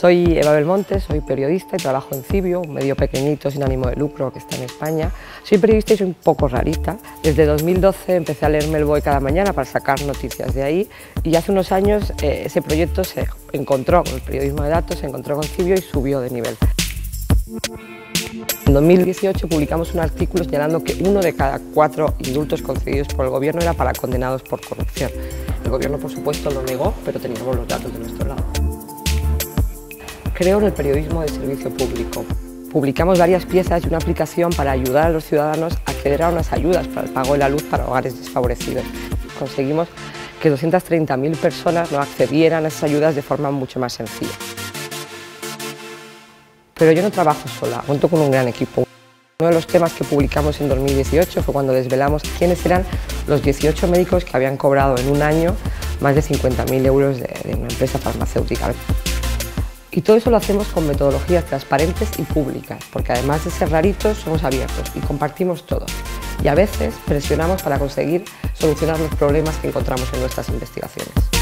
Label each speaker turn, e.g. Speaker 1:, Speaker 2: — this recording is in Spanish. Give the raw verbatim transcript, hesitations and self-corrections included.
Speaker 1: Soy Eva Belmonte, soy periodista y trabajo en Cibio, un medio pequeñito sin ánimo de lucro que está en España. Soy periodista y soy un poco rarita. Desde dos mil doce empecé a leerme el B O E cada mañana para sacar noticias de ahí y hace unos años eh, ese proyecto se encontró con el periodismo de datos, se encontró con Cibio y subió de nivel. En dos mil dieciocho publicamos un artículo señalando que uno de cada cuatro indultos concedidos por el gobierno era para condenados por corrupción. El gobierno, por supuesto, lo negó, pero teníamos los datos de nuestro lado. Creo en el periodismo de servicio público. Publicamos varias piezas y una aplicación para ayudar a los ciudadanos a acceder a unas ayudas para el pago de la luz para hogares desfavorecidos. Conseguimos que doscientas treinta mil personas no accedieran a esas ayudas de forma mucho más sencilla. Pero yo no trabajo sola, cuento con un gran equipo. Uno de los temas que publicamos en dos mil dieciocho fue cuando desvelamos quiénes eran los dieciocho médicos que habían cobrado en un año más de cincuenta mil euros de, de una empresa farmacéutica. Y todo eso lo hacemos con metodologías transparentes y públicas, porque además de ser raritos, somos abiertos y compartimos todo. Y a veces presionamos para conseguir solucionar los problemas que encontramos en nuestras investigaciones.